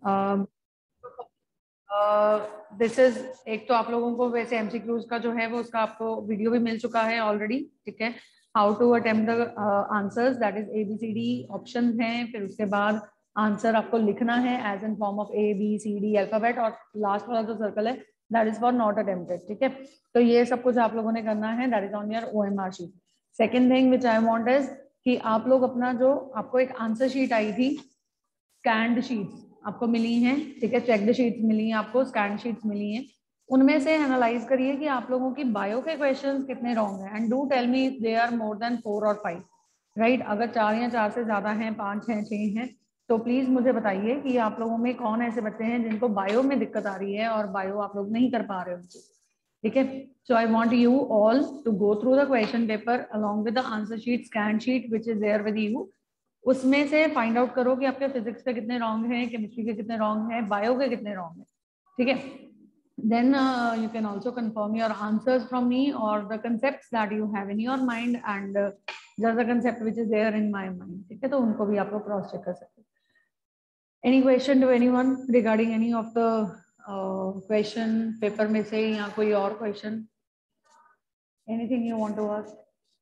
This is, एक तो आप लोगों को वैसे एमसीक्यूज का जो है वो उसका आपको वीडियो भी मिल चुका है ऑलरेडी, ठीक है। How to attempt the answers, that is ABCD options हैं, फिर उसके बाद आंसर आपको लिखना है as in form of ABCD alphabet, और लास्ट वाला जो सर्कल है that is for not attempted, ठीक है। तो ये सब कुछ आप लोगों ने करना है, that is on your OMR sheet. Second thing which I want is कि आप लोग अपना जो आपको एक आंसर शीट आई थी, स्कैंड शीट्स आपको मिली हैं, ठीक है, चेक्ड शीट्स मिली हैं आपको, स्कैन शीट्स मिली हैं, उनमें से एनालाइज करिए कि आप लोगों की बायो के क्वेश्चंस कितने रॉन्ग हैं, and do tell me if they are more than 4 और 5, राइट। अगर 4 या 4 से ज्यादा हैं, 5 हैं, 6 हैं, तो प्लीज मुझे बताइए कि आप लोगों में कौन ऐसे बच्चे हैं जिनको बायो में दिक्कत आ रही है और बायो आप लोग नहीं कर पा रहे हो, ठीक है। So I want you all to go through the question paper along with the answer sheet, scan sheet which is there with you. उसमें से फाइंड आउट करो कि आपके फिजिक्स के कितने रॉन्ग हैं, केमिस्ट्री के कितने रॉन्ग हैं, बायो के कितने रॉन्ग हैं, ठीक है। then you can also confirm your answers from me or the concepts that you have in your mind and just the concept which is there in my mind, ठीक है। तो उनको भी आप लोग क्रॉस चेक कर सकते हैं। any question to anyone regarding any of the question paper में से, या कोई और question, anything you want to ask?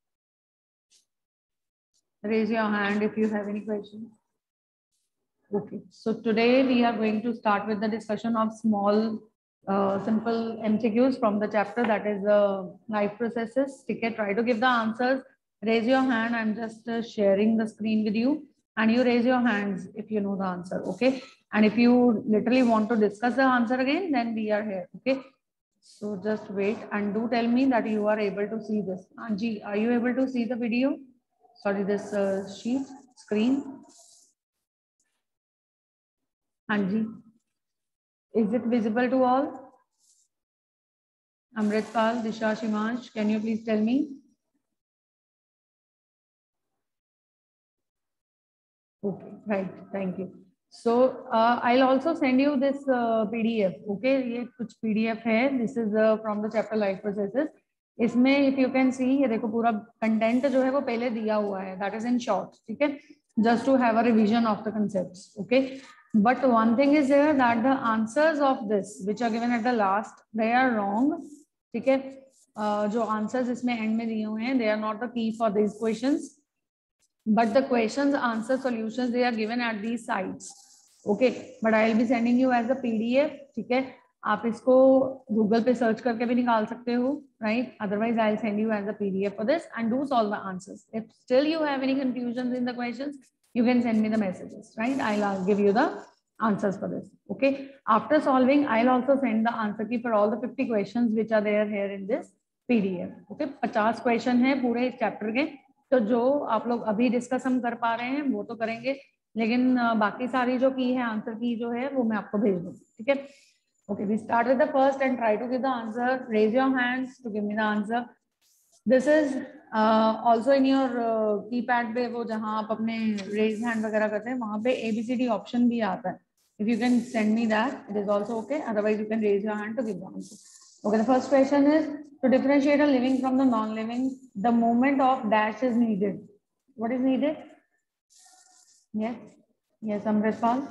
Raise your hand if you have any questions. Okay, so today we are going to start with the discussion of small simple MCQs from the chapter that is life processes, okay. Try to give the answers, raise your hand, I'm just sharing the screen with you, and you raise your hands if you know the answer, okay. And if you literally want to discuss the answer again, then we are here, okay. So just wait and do tell me that you are able to see this. Anji, are you able to see the video? Sorry, this sheet screen. Anji, is it visible to all? Amritpal, Disha, Shimansh, can you please tell me? Okay, right, thank you. So I'll also send you this PDF, okay. ये कुछ PDF है, this is from the chapter life processes. इसमें if you can see, ये देखो पूरा content जो है वो पहले दिया हुआ है, that is in short, ठीक है, just to have a revision of the concepts, okay. But one thing is there that the answers of this which are given at the last, they are wrong, ठीक है। जो answers इसमें end में दिए हुए हैं, they are not the key for these questions, but the questions, answer, solutions, they are given at these sites, okay. But I will be sending you as a PDF, ठीक है। आप इसको Google पे search करके भी निकाल सकते हो, right? Otherwise I'll send you as a PDF for this, and do solve the answers. If still you have any confusions in the questions, you can send me the messages, right? I'll give you the answers for this, okay. After solving, I'll also send the answer key for all the 50 questions which are there here in this PDF, okay. 50 question है पूरे इस chapter के, तो जो आप लोग अभी discuss हम कर पा रहे हैं वो तो करेंगे, लेकिन बाकी सारी जो की है आंसर की जो है वो मैं आपको भेज दूंगी, ठीक है। Okay, we start with the first and try to give the answer. Raise your hands to give me the answer. This is also in your keypad पे, वो जहाँ आप अपने raise hand वगैरह करते हैं वहाँ पे ABCD option भी आता है. If you can send me that, it is also okay. Otherwise, you can raise your hand to give the answer. Okay, the first question is to differentiate a living from the non-living, the movement of dash is needed. What is needed? Yes, yes, Amritpal.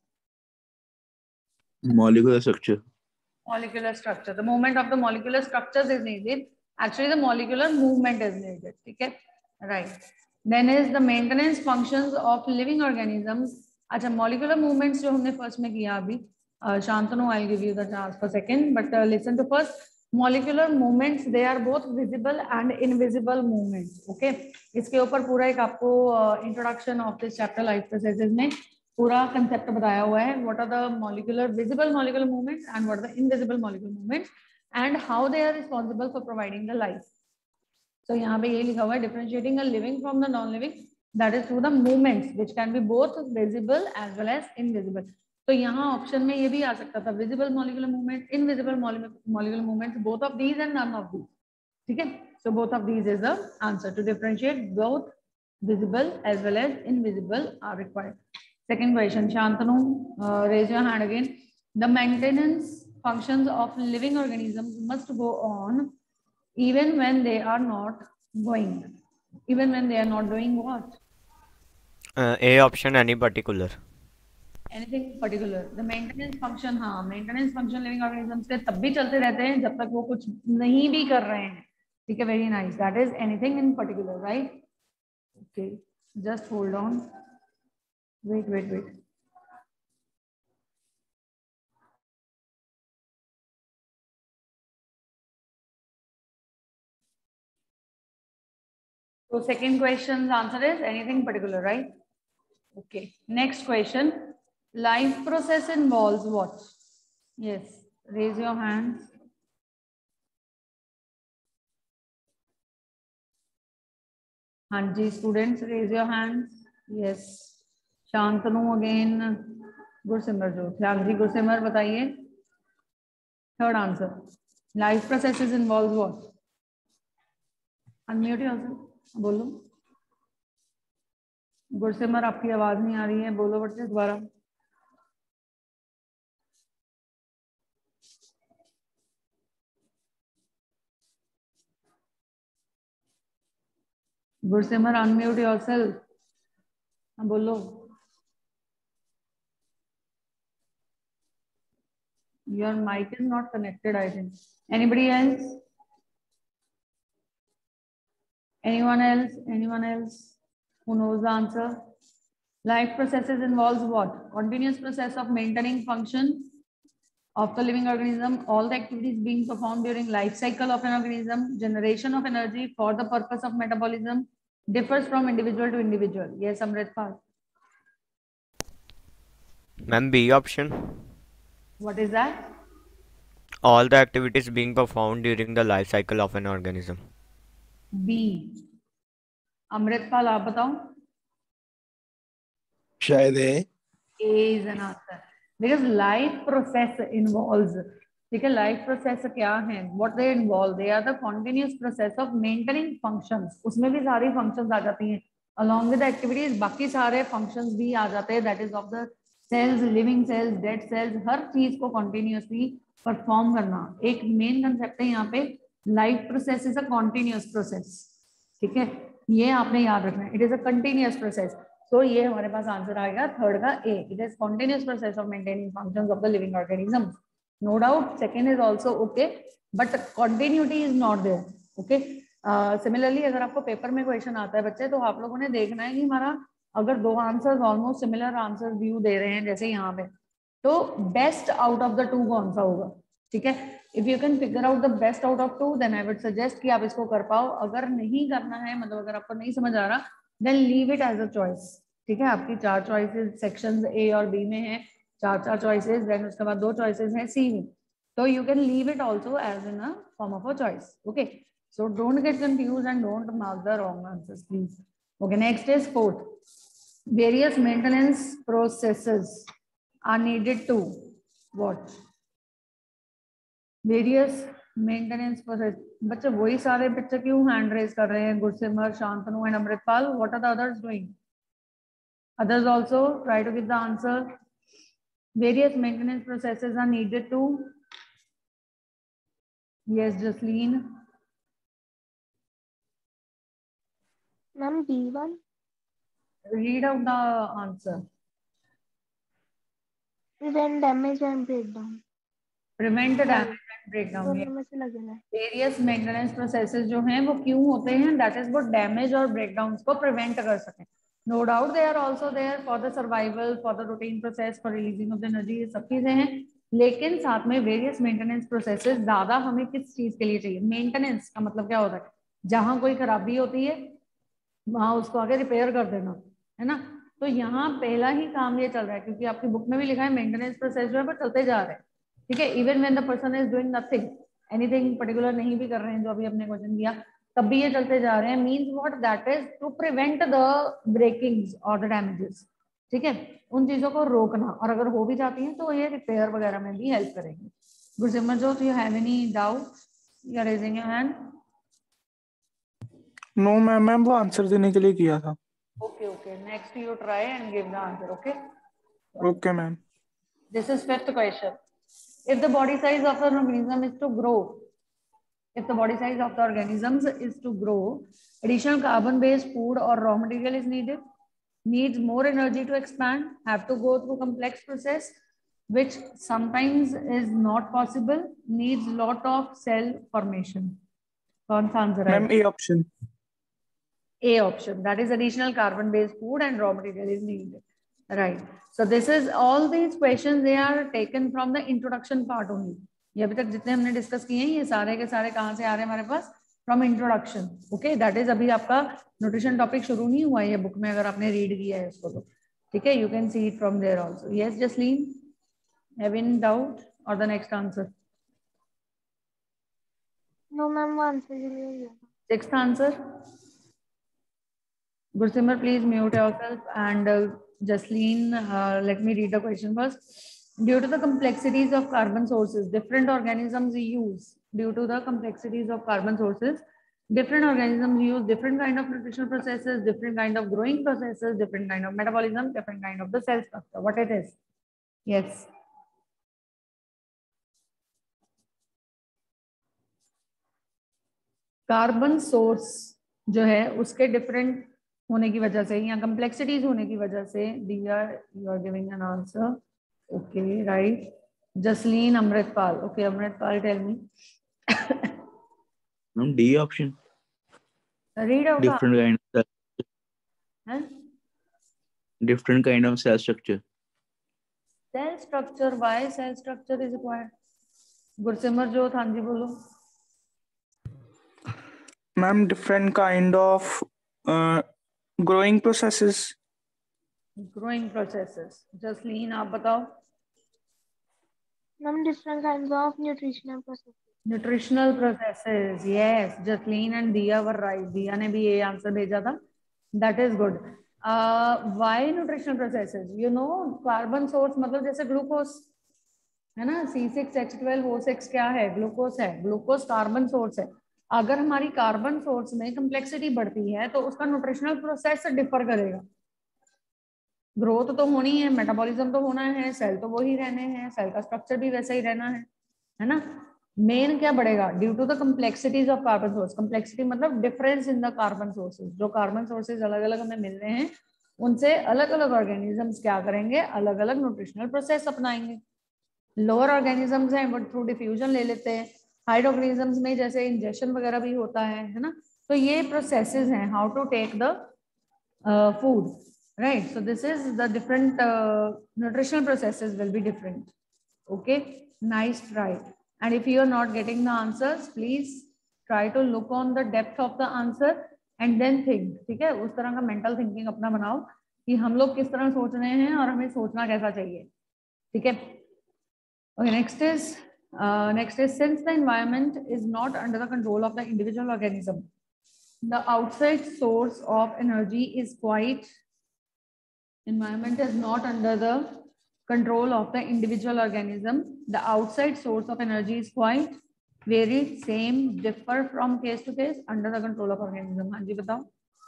Molecular structure. Molecular structure. The movement of the molecular structures is needed. Actually, the molecular movement is needed. Okay, right. Then is the maintenance functions of living organisms. अच्छा, molecular movements जो हमने first में किया अभी, Shantanu, I'll give you the chance for second, but listen to first. Molecular movements, they are both visible and invisible movements. Okay, इसके ऊपर पूरा एक आपको introduction of this chapter life processes में पूरा कंसेप्ट बताया हुआ है. What are the molecular visible molecular movements and what are the invisible molecular movements and how they are responsible for providing the life. So यहाँ पे ये लिखा हुआ है differentiating a living from the non living, that is through the movements which can be both visible as well as invisible. तो यहाँ option में ये भी आ सकता था visible molecular movement, invisible molecular movements, both of these and none of these, ठीक है. So both of these is the answer. To differentiate both visible as well as invisible are required. Second question, Shantanu, raise your hand again. The maintenance functions of living organisms must go on even when they are not going. Even when they are not doing what? A option, any particular. Anything particular? The maintenance function, हाँ maintenance function living organisms के तब भी चलते रहते हैं जब तक वो कुछ नहीं भी कर रहे हैं, ठीक है, very nice, that is anything in particular, right? Okay, just hold on, wait wait wait. So second question's answer is anything particular, right? Okay. Next question. Life process involves what? Yes. Raise your hands. हाँ जी, students, raise your hands. Yes. Shantanu again. गुरसिमरजोत। हाँ जी, गुरसिमर बताइए। Third answer. Life processes involves what? Unmute yourself. बोलो। गुरसिमर, आपकी आवाज नहीं आ रही है, बोलो बच्चे दोबारा। Gursimar, unmute yourself. हाँ बोलो। Your mic is not connected, I think. Anybody else? Anyone else? Anyone else who knows the answer? Life processes involves what? Continuous process of maintaining function of the living organism, all the activities being performed during life cycle of an organism, generation of energy for the purpose of metabolism, differs from individual to individual. Yes, Amritpal. Ma'am, B option. What is that? All the activities being performed during the life cycle of an organism. B. Amritpal, आप बताओ। शायद A is an answer because life process involves, ठीक है, life process क्या है, what they involve, they are the continuous process of maintaining functions, उसमें भी सारी functions आ जाती हैं along with the activities, बाकी सारे functions भी आ जाते हैं, that is of the cells, living cells, dead cells, हर चीज को continuously perform करना। एक main concept है यहाँ पे, life process is a continuous process, ठीक है, ये आपने याद रखना है, it is a continuous process। तो ये हमारे पास आंसर आएगा थर्ड का A, it is continuous process of maintaining functions of the living organism. No doubt second is also okay, but continuity is not there. Okay, similarly अगर आपको paper में question आता है बच्चे, तो आप लोगों ने देखना है कि हमारा अगर दो answers almost similar answer view दे रहे हैं जैसे यहाँ पे, तो best out of the two कौन सा होगा, ठीक है। If you can figure out the best out of two, then I would suggest कि आप इसको कर पाओ। अगर नहीं करना है, मतलब अगर आपको नहीं समझ आ रहा, then leave it as a choice, ठीक है। आपकी चार चॉइसेस सेक्शंस ए और बी में है, चार चॉइसेस, देन उसके बाद दो चॉइसेस हैं सी में, तो you can leave it also as in a form of a choice. Okay, so don't get confused and don't mark the wrong answers please. Okay, next is fourth, various maintenance processes are needed to what? Various maintenance process, बच्चे वही सारे बच्चे क्यों hand raise कर रहे हैं? Gursimar, Shantanu and Amritpal, what are the others doing? Others also try to give the answer. Various maintenance processes are needed to. Yes, Jasleen. Ma'am, B1. Read out the answer. Prevent damage and breakdown. Prevent damage and breakdown. दोनों में से लगेगा। Various maintenance processes जो हैं वो क्यों होते हैं? That is वो damage और breakdowns को prevent कर सकें। No doubt they are also there for the survival, for the routine process, for releasing of the energy, ये सब चीजें हैं। लेकिन साथ में वेरियस मेंटेनेंस प्रोसेसेस ज्यादा हमें किस चीज के लिए चाहिए? मेंटेनेंस का मतलब क्या होता है? जहां कोई खराबी होती है वहां उसको आगे रिपेयर कर देना, है ना। तो यहाँ पहला ही काम ये चल रहा है, क्योंकि आपकी बुक में भी लिखा है मेंटेनेंस प्रोसेस जो है वो चलते जा रहे हैं, ठीक है। Even when the person is doing nothing, anything particular नहीं भी कर रहे हैं, जो अभी हमने क्वेश्चन किया, तब भी ये चलते जा रहे हैं। Means what? That is to prevent the breakings और द डैमेजेस, ठीक है, उन चीजों को रोकना, और अगर हो भी जाती हैं तो ये रिपेयर वगैरह में भी हेल्प करेंगे। Gursimarjot, you have any doubt? You are raising your hand. No ma'am, वो आंसर देने के लिए किया था। Okay, okay. Next you try and give the answer, okay? Okay, ma'am. This is fifth question. If the body size of an organism is to grow, if the body size of the organisms is to grow, additional carbon-based food or raw material is needed. needs more energy to expand, have to go through complex process, which sometimes is not possible, needs lot of cell formation. कौन सा answer है? Ma'am A option. A option, that is additional carbon based food and raw material is needed, right? So this is all these questions, they are taken from the introduction part only. ये अभी तक जितने हमने discuss किए हैं ये सारे के सारे कहाँ से आ रहे हैं हमारे पास? From introduction. Okay, that is अभी आपका न्यूट्रिशन टॉपिक शुरू नहीं हुआ है ये बुक में, अगर आपने रीड किया है उसको तो ठीक है, you can see it from there also. Yes Jasleen, have any doubt और the next answer? No ma'am, वो आंसर के लिए ही है. Sixth answer. Gursimar, please mute yourself. And Jasleen, let me read the question first. Due to the complexities of carbon sources, different organisms use. Due to the complexities of carbon sources, different organisms use different kind of nutritional processes, different kind of growing processes, different kind of metabolism, different kind of the cell structure. What it is? Yes. Carbon source जो है उसके different होने की वजह से या complexities होने की वजह से, you are giving an answer. Okay, right. Jasleen, Amritpal. Okay, Amritpal, tell me. Ma'am D option. Read out. Different kind of cell structure. Cell structure, why cell structure is required? Gursimar जो था जी बोलो. Ma'am different kind of growing processes. Growing processes. Jasleen आप बताओ. Ma'am different kinds of nutritional process. Nutritional processes. Yes, Jasleen and Diya were right. दिया ने भी ये आंसर भेजा था. That is good. Why nutritional processes? You know, carbon source मतलब जैसे ग्लूकोज है ना, C6H12O6 क्या है? ग्लूकोज है. ग्लूकोज कार्बन सोर्स है. अगर हमारी कार्बन सोर्स में कम्प्लेक्सिटी बढ़ती है तो उसका न्यूट्रिशनल प्रोसेस डिफर करेगा. ग्रोथ तो होनी है, मेटाबॉलिज्म तो होना है, सेल तो वही रहने हैं, सेल का स्ट्रक्चर भी वैसा ही रहना है ना. मेन क्या बढ़ेगा? Due to the complexities of carbon source. Complexity मतलब difference in the carbon sources. जो कार्बन सोर्सेज अलग अलग हमें मिल रहे हैं उनसे अलग अलग ऑर्गेनिजम्स क्या करेंगे? अलग अलग न्यूट्रिशनल प्रोसेस अपनाएंगे. लोअर ऑर्गेनिजम्स हैं वो थ्रू डिफ्यूजन ले लेते हैं. हाइड ऑर्गेनिजम्स में जैसे इंजेक्शन वगैरह भी होता है ना. तो ये प्रोसेसेस हैं how to take the food, right? So this is the different nutritional processes will be different. Okay, nice try. And if you are not getting the answers, please try to look on the depth of the answer and then think. ठीक है, उस तरह का mental thinking अपना बनाओ कि हम लोग किस तरह सोच रहे हैं और हमें सोचना कैसा चाहिए. ठीक है. Okay, next is since the environment is not under the control of the individual organism, the outside source of energy is quite. Environment is not under the control of the individual organism. The outside source of energy is quite varied, same, differ from case to case, under the control of organism. हाँ जी बताओ.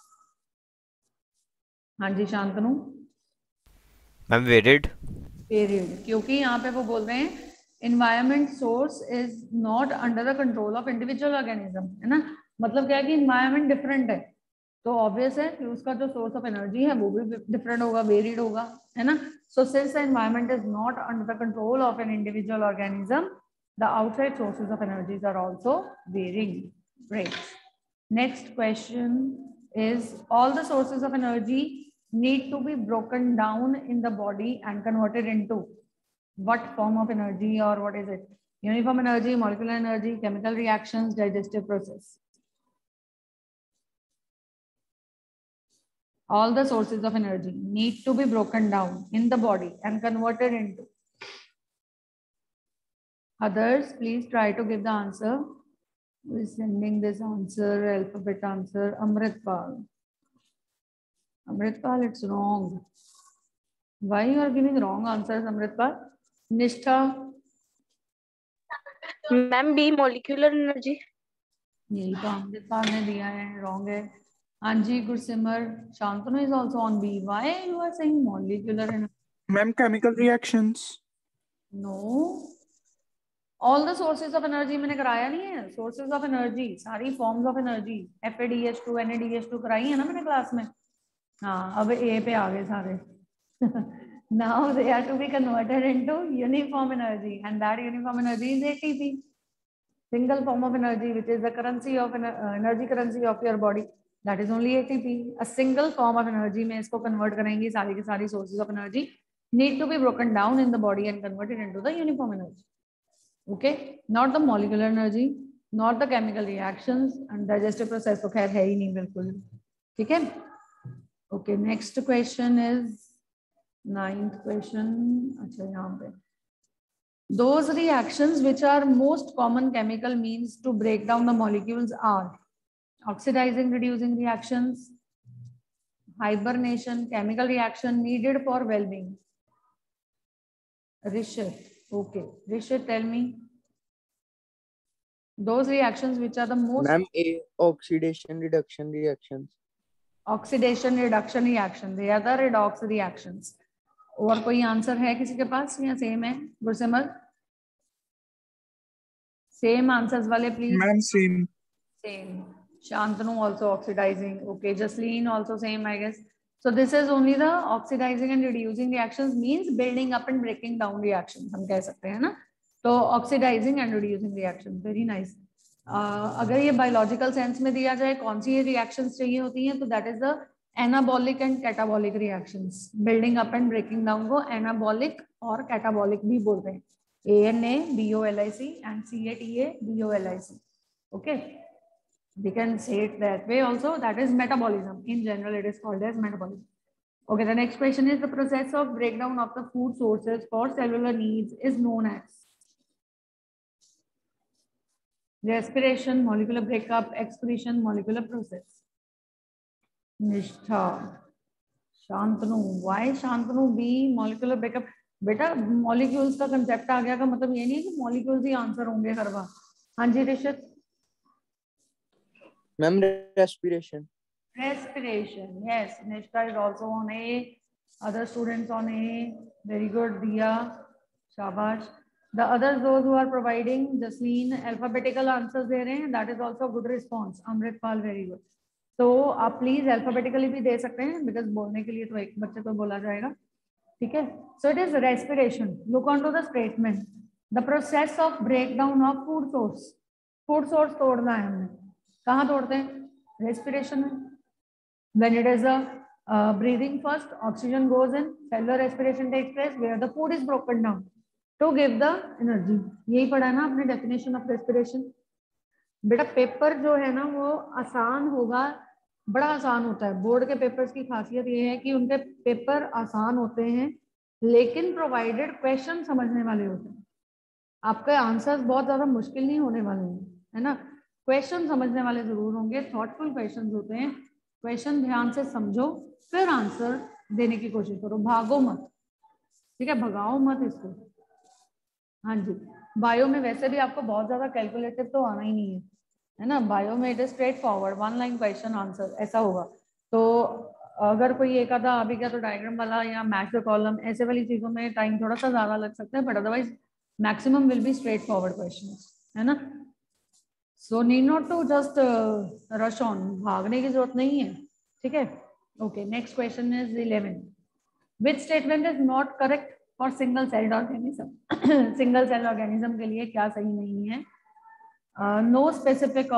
हाँ जी Shantanu. Ma'am varied. Varied क्योंकि यहाँ पे वो बोल रहे हैं environment source is not under the control of individual organism, है ना. मतलब क्या है कि environment different है तो ऑब्वियस है कि उसका जो सोर्स ऑफ एनर्जी है वो भी डिफरेंट होगा, वेरिड होगा, है ना. So since the environment is not under the control of an individual organism, the outside sources of energies are also varying. Great. Next question is all the sources of energy need to be broken down in the body and converted into what form of energy, or what is it? Uniform energy, molecular energy, chemical reactions, digestive process. All the sources of energy need to be broken down in the body and converted into. Others, please try to give the answer. Who is sending this answer? Alphabet answer. Amritpal. Amritpal, it's wrong. Why you are giving wrong answers, Amritpal? Nishtha. Ma'am B molecular energy. यही तो अमृतपाल ने दिया है, wrong है. Anji, Gursimar, Shantanu is also on B. Why you are saying molecular energy? Ma'am, chemical reactions. No. All the sources of energy मैंने कराया नहीं है. Sources of energy, सारी forms of energy, FADH2, NADH2 कराई है ना मैंने क्लास में. हाँ, अब ए पे आ गए सारे. Now they are to be converted into uniform energy, and that uniform energy is ATP, single form of energy, which is the currency of energy currency of your body. That is only ATP. A single form of energy में इसको convert करेंगे, सारी की सारी sources of energy need to be broken down in the body and converted into the uniform energy. Okay, not the molecular energy, not the chemical reactions, and digestive process तो खैर है ही नहीं बिल्कुल. ठीक है. Okay, next question is 9th question. अच्छा यहाँ पे those reactions which are most common chemical means to break down the molecules are oxidizing reducing reactions, hibernation, chemical reaction needed for well-being. Rishit, okay, Rishit, tell me those reactions which are the most. Ma'am, A, oxidation reduction reactions. Oxidation reduction reaction, they are the redox reactions. और कोई answer है किसी के पास या same है? Gursimar, same answers वाले please. Ma'am, same. Same. Shantanu also oxidizing. Okay, Jasleen also same, I guess. So this is only the oxidizing and reducing reactions, means building up and breaking down reactions. हम कह सकते हैं ना. तो oxidizing and reducing reactions, very nice. अगर ये biological sense में दिया जाए कौन सी ये reactions चाहिए होती हैं, तो that is the anabolic and catabolic reactions. Building up and breaking down को anabolic और catabolic भी बोलते हैं. ANABOLIC and CATABOLIC. Okay. We can say it that way also. That is metabolism. In general, it is called as metabolism. Okay, the next question is the process of breakdown of the food sources for cellular needs is known as respiration, molecular breakup, excretion, molecular process. Nishtha, Shantanu, why Shantanu B, molecular breakup? बेटा molecules का concept आ गया का मतलब ये नहीं है कि मॉलिक्यूल्स ही आंसर होंगे हर बार. हाँ जी Rishit. Ma'am, respiration. Respiration, yes. Nishta is also on A. Other students on A. Very good, Diya. Shabash. The others, those who are providing, Jasleen, alphabetical answers दे रहे हैं. That is also good response. Amritpal, very good. तो आप please alphabetically भी दे सकते हैं, because बोलने के लिए तो एक बच्चे को बोला जाएगा. ठीक है. So it is respiration. Look on to the statement. The process of breakdown of food source. Food source तोड़ना है हमने. कहाँ तोड़ते हैं? रेस्पिरेशन में. When it is a breathing first, oxygen goes in, cellular respiration takes place where the food is broken down to give the energy. यही पढ़ा है ना आपने definition of respiration. बेटा पेपर जो है ना वो आसान होगा, बड़ा आसान होता है. बोर्ड के पेपर्स की खासियत ये है कि उनके पेपर आसान होते हैं, लेकिन प्रोवाइडेड क्वेश्चन समझने वाले होते हैं. आपके आंसर्स बहुत ज्यादा मुश्किल नहीं होने वाले हैं, है ना. क्वेश्चन समझने वाले जरूर होंगे. थॉटफुल क्वेश्चन होते हैं. क्वेश्चन ध्यान से समझो, फिर आंसर देने की कोशिश करो. भागो मत, ठीक है, भगाओ मत इसको. हाँ जी. बायो में वैसे भी आपको बहुत ज्यादा कैलकुलेटिव तो आना ही नहीं है ना. बायो में it is straight forward, one line question answer ऐसा होगा. तो अगर कोई एक आधा आ भी गया तो डायग्राम वाला या मैच द कॉलम ऐसे वाली चीजों में टाइम थोड़ा सा ज्यादा लग सकता है, but otherwise maximum will be straight forward question, है ना. So need not to just rush on, भागने की जरूरत नहीं है. ठीक है. Okay, next question is 11. Which statement is not correct for single celled organism. Single cell organism के लिए क्या सही नहीं है? No specific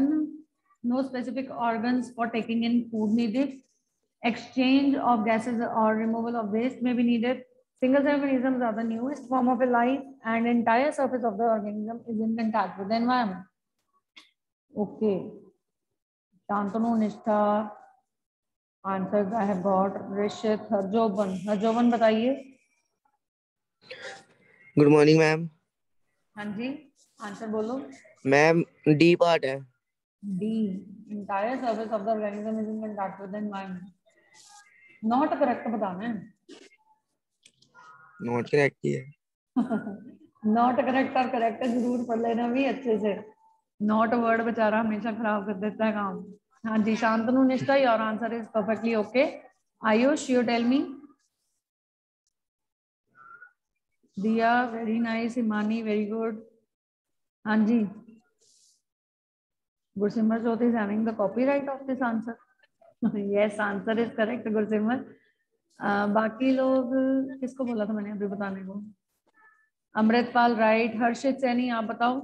organs for taking in food needed. Exchange of gases or removal of waste may be needed. Single cell organisms are the newest form of a life and entire surface of the organism is in contact with the environment. Okay. Shantanu, Nishtha, answers I have got. Rishit, Harjoban बताइए. Good morning, ma'am. हाँ जी, answer बोलो. Ma'am, D part है. D. Entire surface of the organism is in contact with the environment. Not correct बताना है. Not correct ही है. Not correct और correct जरूर पढ़ लेना भी अच्छे से. Not word बेचारा हमेशा खराब कर देता है काम. हाँ जी. शांतनु, निष्ठा, your answer is perfectly okay. Ayush, you tell me. Diya, very nice. Imani, very good. हाँ जी. Gursimar Jyoti is having the copyright of this answer. Yes, answer is correct Gursimar. बाकी लोग किसको बोला था मैंने अभी बताने को? अमृतपाल राइट। हर्षित सैनी आप बताओ।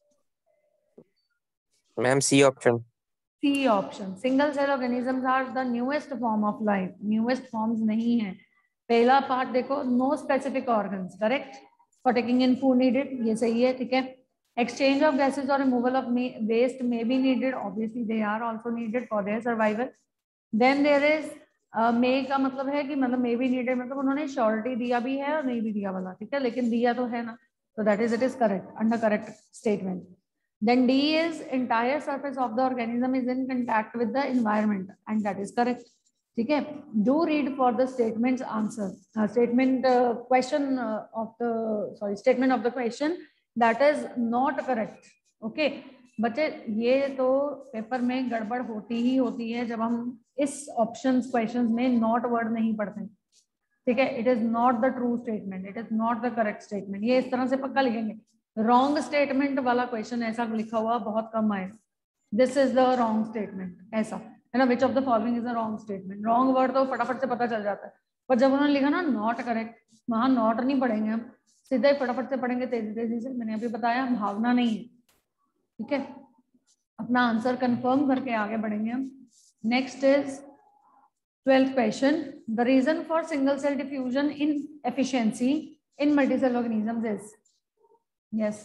Ma'am C option. C option, single cell organisms are the newest form of life. Newest forms नहीं है। पहला पार्ट देखो, no specific organs, correct. For taking in food needed, ये सही है, ठीक है। एक्सचेंज ऑफ गैसेज और removal of waste may be needed, obviously they are also needed for their survival. Then there is may का मतलब है कि मतलब मे बी नीडेड मतलब उन्होंने श्योरिटी दिया भी है और नहीं भी दिया वाला, ठीक है, लेकिन दिया तो है ना, so that is it is correct under correct statement. Then D is entire surface of the organism is in contact with the environment and that is correct. ठीक है, do read for the statements answer statement question of the statement of the question that is not correct. Okay बच्चे, ये तो paper में गड़बड़ होती ही होती है जब हम इस ऑप्शंस क्वेश्चंस में नॉट वर्ड नहीं पढ़ते, ठीक है। It is not the true statement, it is not the correct statement, ये इस तरह से पक्का लिखेंगे। रॉन्ग स्टेटमेंट वाला क्वेश्चन ऐसा लिखा हुआ बहुत कम आएगा। This is the wrong statement, ऐसा है ना, which of the following is a wrong statement. Wrong word तो फटाफट से पता चल जाता है, पर जब उन्होंने लिखा ना नॉट करेक्ट, वहां नॉट नहीं पढ़ेंगे हम, सीधे फटाफट से पढ़ेंगे, तेजी तेजी से। मैंने अभी बताया भावना नहीं है, ठीक है। अपना आंसर कंफर्म करके आगे बढ़ेंगे हम। Next is 12th question. The reason for single cell diffusion inefficiency in multicell organisms is? Yes.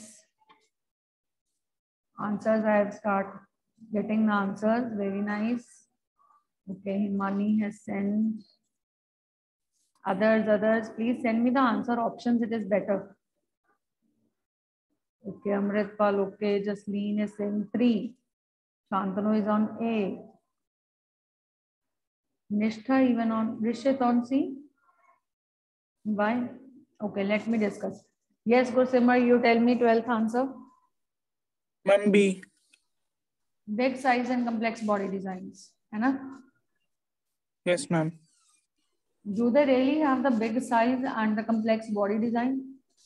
Answers, I have started getting the answers. Very nice. Okay, Himani has sent. Others, please send me the answer options. It is better. Okay, Amritpal, okay. Jasleen is saying 3. Shantanu is on A. Nishtha even on, Rishit on C. Why? Okay, let me discuss. Yes, Gursimar, you tell me 12th answer. Ma'am B. Big size and complex body designs, है ना? Yes, ma'am. Do they really have the big size and the complex body design?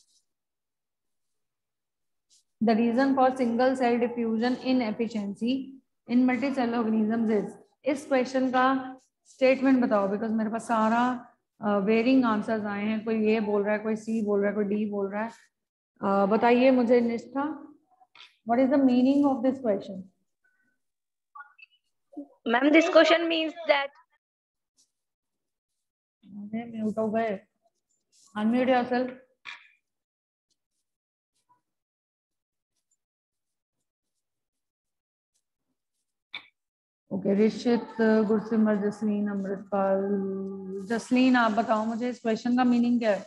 The reason for single cell diffusion inefficiency in multicellular organisms is, इस question का statement बताओ, because मेरे पास सारा varying answers आए हैं। कोई ए बोल रहा है, कोई सी बोल रहा है, कोई डी बोल रहा है। बताइए मुझे Nishtha, what is the meaning of this question? Ma'am, this question means that mute हो गए, unmute yourself. Okay, Rishit, Gursimar, Jasleen, Amritpal. Jasleen आप बताओ मुझे इस क्वेश्चन का मीनिंग क्या है?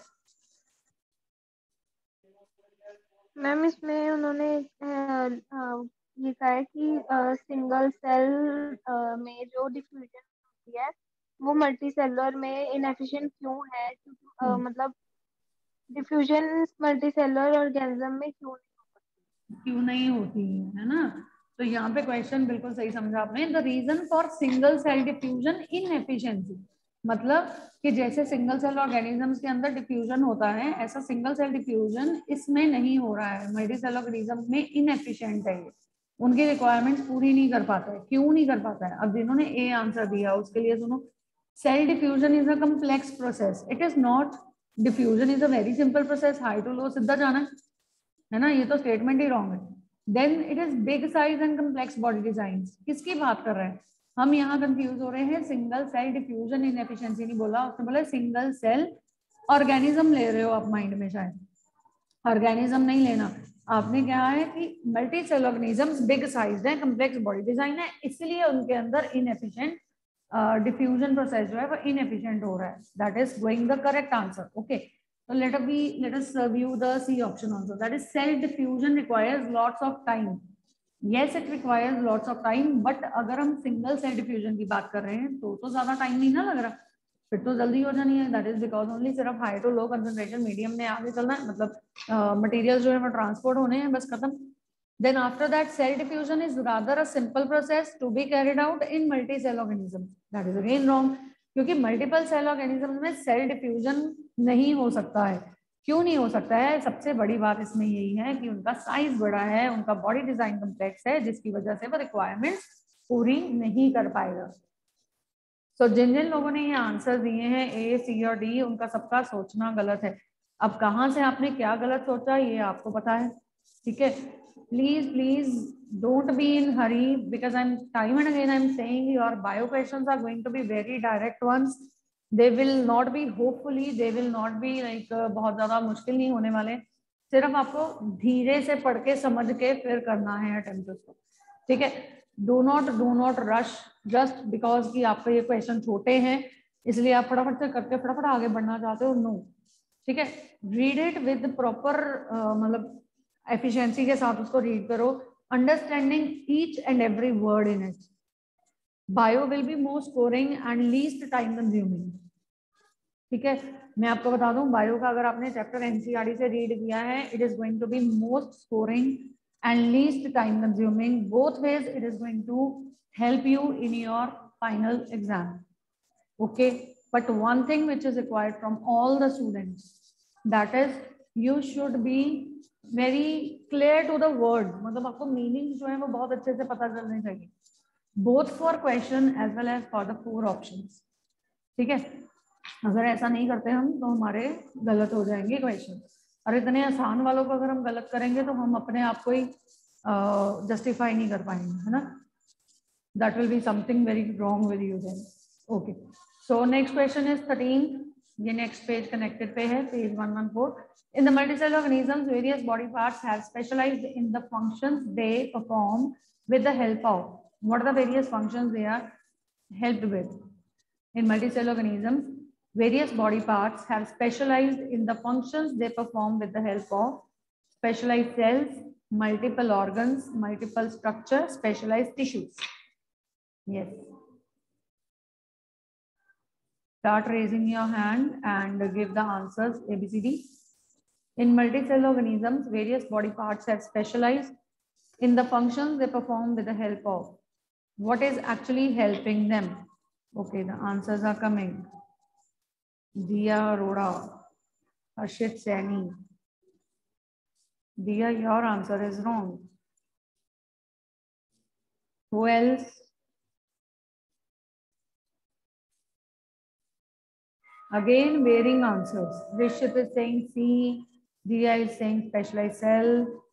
मैम इसमें उन्होंने लिखा है कि सिंगल सेल में जो डिफ्यूजन होती है वो मल्टी सेलुलर में इनएफिशिएंट क्यों है, क्योंकि मतलब डिफ्यूजन मल्टी सेलुलर ऑर्गेनिज्म में क्यों नहीं होती है ना। तो यहाँ पे क्वेश्चन बिल्कुल सही समझा आपने। The reason for single cell diffusion inefficiency, मतलब कि जैसे सिंगल सेल ऑर्गेनिजम्स के अंदर डिफ्यूजन होता है, ऐसा सिंगल सेल डिफ्यूजन इसमें नहीं हो रहा है। मल्टी सेल ऑर्गेनिजम्स में इनएफिशिएंट है, ये उनकी रिक्वायरमेंट्स पूरी नहीं कर पाता है। क्यों नहीं कर पाता है? अब जिन्होंने ए आंसर दिया उसके लिए सुनो, cell diffusion is a complex process, it is not diffusion is a very simple process, high to low सीधा जाना है ना, ये तो स्टेटमेंट ही रॉन्ग है। Then it is big size and complex body design, किसकी बात कर रहे हैं हम? यहाँ कंफ्यूज हो रहे हैं। सिंगल सेल डिफ्यूजन इनएफिशिएंसी नहीं बोला उसने, बोला सिंगल सेल ऑर्गेनिज्म ले रहे हो आप माइंड में, शायद ऑर्गेनिज्म नहीं लेना आपने। क्या है कि multi cell organisms big size है, कम्प्लेक्स बॉडी डिजाइन है, इसलिए उनके अंदर इनएफिशिएंट डिफ्यूजन प्रोसेस जो है वो इनएफिशिएंट हो रहा है। That is going the correct answer. Okay, so let us view the C option also, that is cell diffusion requires lots of time. Yes, it requires lots of time, but अगर हम single cell diffusion की बात कर रहे हैं तो ज्यादा time नहीं ना लग रहा, फिर तो जल्दी हो जानी है। दैट इज बिकॉज ओनली सिर्फ high to low concentration medium में आगे चलना है, मतलब मटेरियल जो है वो ट्रांसपोर्ट होने हैं, बस खत्म। Then after that, cell diffusion is rather a simple process to be carried out in multi-cell organisms. That is again wrong, क्योंकि मल्टीपल सेल ऑर्गेनिज्म में सेल डिफ्यूजन नहीं हो सकता है। क्यों नहीं हो सकता है? सबसे बड़ी बात इसमें यही है कि उनका साइज बड़ा है, उनका बॉडी डिजाइन कम्प्लेक्स है, जिसकी वजह से वो रिक्वायरमेंट्स पूरी नहीं कर पाएगा। सो जिन जिन लोगों ने ये आंसर दिए हैं ए, सी और डी, उनका सबका सोचना गलत है। अब कहाँ से आपने क्या गलत सोचा ये आपको पता है, ठीक है। Please please don't be in hurry because I'm time and again I'm saying your bio questions are going to be very direct ones. They will not be, hopefully they will not be like बहुत ज्यादा मुश्किल नहीं होने वाले। सिर्फ आपको धीरे से पढ़ के समझ के फिर करना है अटेम्प्ट उसको, ठीक है। Do not rush just because कि आपके ये क्वेश्चन छोटे हैं इसलिए आप फटाफट से करके फटाफट आगे बढ़ना चाहते हो, नो, ठीक है। रीड इट विद प्रॉपर मतलब एफिशिएंसी के साथ उसको रीड करो, understanding each and every word in it. Bio will be more scoring and least time consuming, ठीक है। मैं आपको बता दूं बायो का अगर आपने चैप्टर एनसीईआरटी से रीड किया है, it is going to be most scoring and least time consuming, both ways it is going to help you in your final exam, okay। But one thing which is required from all the students, that is you should be very clear to the word, मतलब आपको meaning जो है वो बहुत अच्छे से पता चलने चाहिए, both for question as well as for the 4 options, ठीक है। अगर ऐसा नहीं करते हम तो हमारे गलत हो जाएंगे क्वेश्चन, और इतने आसान वालों को अगर हम गलत करेंगे तो हम अपने आप को ही जस्टिफाई नहीं कर पाएंगे, है ना। That will be something very wrong with you then. Okay. So next question is 13. ये next page connected पे है, page 114. In the multicellular organisms, various body parts have specialized in the functions they perform with the help of. What are the various functions they are helped with? In multicellular organisms, various body parts have specialized in the functions they perform with the help of specialized cells, multiple organs, multiple structures, specialized tissues. Yes. Start raising your hand and give the answers A, B, C, D. In multicellular organisms, various body parts have specialized in the functions they perform with the help of. What is actually helping them? Okay, the answers are coming. Diya Arora, Harshit Saini. Diya, your answer is wrong. Who else? Again, varying answers. Rishit is saying C. Diya is saying specialized cell.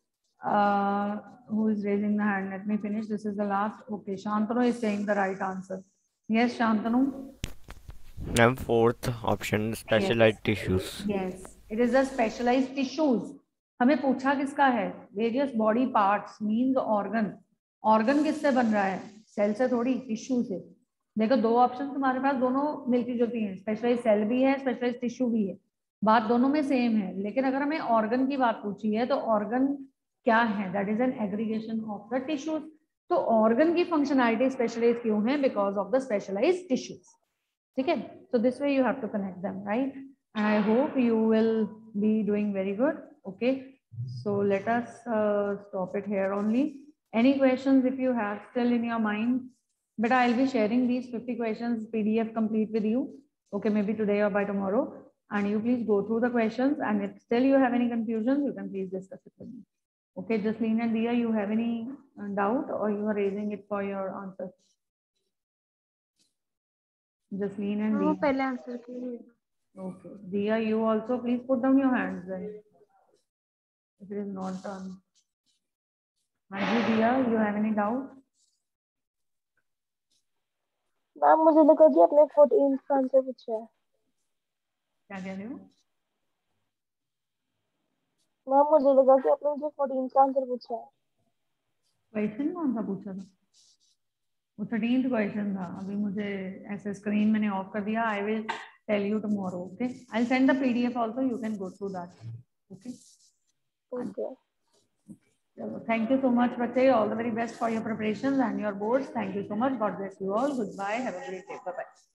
Who is raising the hand? Let me finish. This is the last. Okay, Shantanu is saying the right answer. Yes, Shantanu. Ma'am, 4th option, specialized tissues. Yes, it is the specialized tissues. हमें पूछा किसका है? Various body parts means organ. Organ किससे बन रहा है? Cell से थोड़ी, टिश्यू से। देखो दो ऑप्शन तुम्हारे पास दोनों मिलती जुलती हैं, स्पेशलाइज सेल भी है, स्पेशलाइज टिश्यू भी है, बात दोनों में सेम है। लेकिन अगर हमें ऑर्गन की बात पूछी है तो ऑर्गन क्या है? That is an aggregation of the tissues. तो ऑर्गन की फंक्शनैलिटी स्पेशलाइज क्यों है? Because of the specialise tissues, ठीक है। So this way you have to connect them, right. And I hope you will be doing very good, okay. So let us stop it here only. Any questions if you have still in your mind? But I'll be sharing these 50 questions PDF complete with you. Okay, maybe today or by tomorrow. And you please go through the questions. And if still you have any confusions, you can please discuss it with me. Okay, Jasleen and Diya, you have any doubt or you are raising it for your answer? Jasleen and Diya. पहले answer कीजिए। Okay, Diya, you also please put down your hands then. If it is not done. Anji, Diya, you have any doubt? Ma'am मुझे लगा कि आपने 14 का answer पूछा है। क्या कह रहे हो? मैम मुझे लगा कि आपने मुझे 14 का आंसर पूछा है। क्वेश्चन कौन सा पूछा था? वो 13th क्वेश्चन था। अभी मुझे ऐसे स्क्रीन मैंने ऑफ कर दिया। I will tell you tomorrow, okay. I will send the PDF also, you can go through that, okay. Okay, चलो, थैंक यू सो मच बच्चे, all the very best for your preparations and your boards. Thank you so much, God bless you all, goodbye, have a great day, bye bye.